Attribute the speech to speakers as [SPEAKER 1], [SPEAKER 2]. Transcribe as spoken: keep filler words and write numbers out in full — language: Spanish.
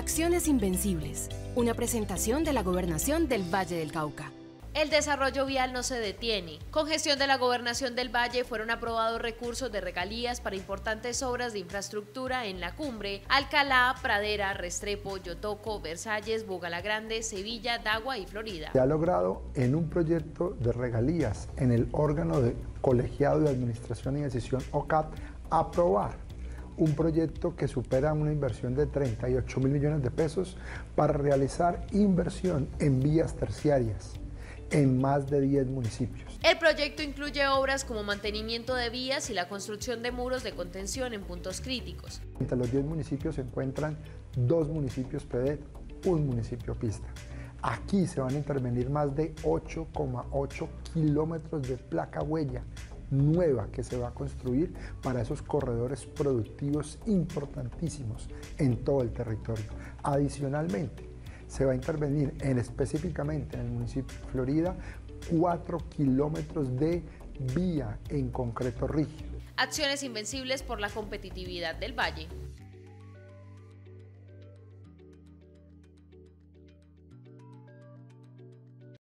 [SPEAKER 1] Acciones Invencibles, una presentación de la Gobernación del Valle del Cauca.
[SPEAKER 2] El desarrollo vial no se detiene. Con gestión de la Gobernación del Valle fueron aprobados recursos de regalías para importantes obras de infraestructura en La Cumbre, Alcalá, Pradera, Restrepo, Yotoco, Versalles, Bogalagrande, Sevilla, Dagua y Florida.
[SPEAKER 3] Se ha logrado en un proyecto de regalías en el órgano de colegiado de administración y decisión O C A T aprobar un proyecto que supera una inversión de treinta y ocho mil millones de pesos para realizar inversión en vías terciarias en más de diez municipios.
[SPEAKER 2] El proyecto incluye obras como mantenimiento de vías y la construcción de muros de contención en puntos críticos.
[SPEAKER 3] Entre los diez municipios se encuentran dos municipios P D E T, un municipio pista. Aquí se van a intervenir más de ocho coma ocho kilómetros de placa huella nueva que se va a construir para esos corredores productivos importantísimos en todo el territorio. Adicionalmente, se va a intervenir en, específicamente en el municipio de Florida, cuatro kilómetros de vía en concreto rígido.
[SPEAKER 2] Acciones Invencibles por la competitividad del Valle.